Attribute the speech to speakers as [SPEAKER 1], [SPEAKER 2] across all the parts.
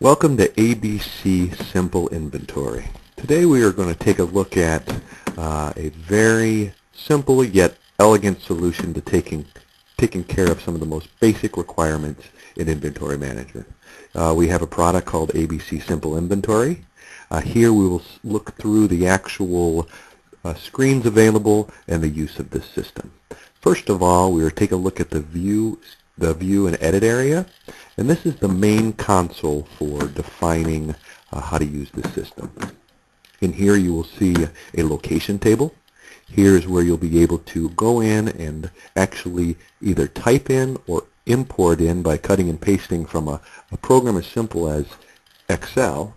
[SPEAKER 1] Welcome to ABC Simple Inventory. Today we are going to take a look at a very simple yet elegant solution to taking care of some of the most basic requirements in inventory management. We have a product called ABC Simple Inventory. Here we will look through the actual screens available and the use of this system. First of all, we will take a look at the view and edit area, and this is the main console for defining how to use this system. In here you will see a location table. Here's where you'll be able to go in and actually either type in or import in by cutting and pasting from a program as simple as Excel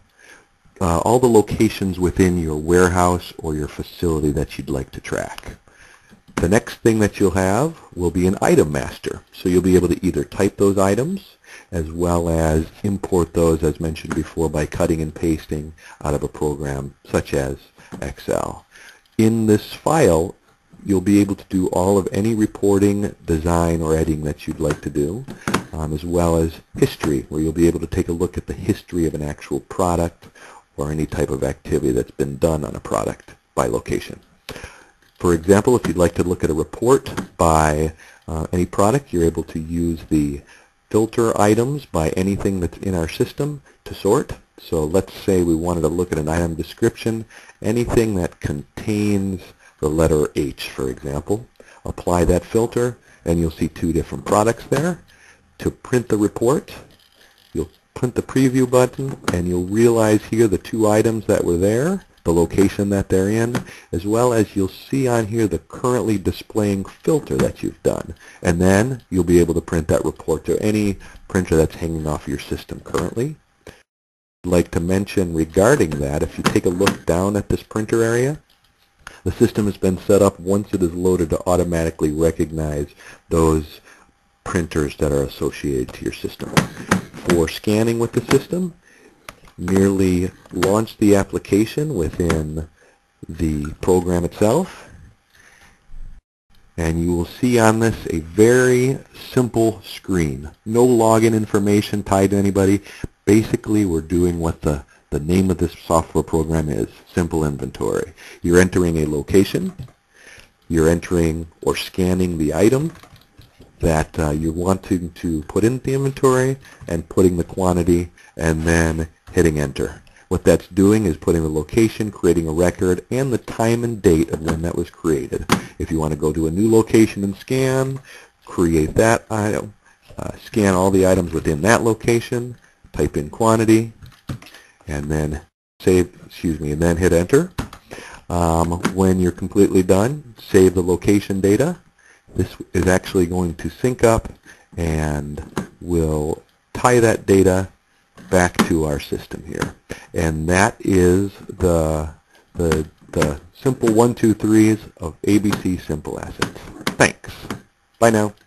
[SPEAKER 1] all the locations within your warehouse or your facility that you'd like to track. The next thing that you'll have will be an item master. So you'll be able to either type those items as well as import those, as mentioned before, by cutting and pasting out of a program such as Excel. In this file, you'll be able to do all of any reporting, design, or editing that you'd like to do, as well as history, where you'll be able to take a look at the history of an actual product or any type of activity that's been done on a product by location. For example, if you'd like to look at a report by any product, you're able to use the filter items by anything that's in our system to sort. So let's say we wanted to look at an item description, anything that contains the letter H, for example. Apply that filter, and you'll see two different products there. To print the report, you'll print the preview button, and you'll realize here the two items that were there, the location that they're in, as well as you'll see on here the currently displaying filter that you've done. And then you'll be able to print that report to any printer that's hanging off your system currently. I'd like to mention regarding that, if you take a look down at this printer area, the system has been set up once it is loaded to automatically recognize those printers that are associated to your system. For scanning with the system, merely launch the application within the program itself, and you will see on this a very simple screen. No login information tied to anybody. Basically, we're doing what the name of this software program is, Simple Inventory. You're entering a location, you're entering or scanning the item that you're wanting to put into the inventory and putting the quantity, and then hitting enter. What that's doing is putting the location, creating a record, and the time and date of when that was created. If you want to go to a new location and scan, create that item, scan all the items within that location, type in quantity, and then and then hit enter. When you're completely done, save the location data. This is actually going to sync up and will tie that data back to our system here. And that is the simple 1, 2, 3s of ABC Simple Assets. Thanks. Bye now.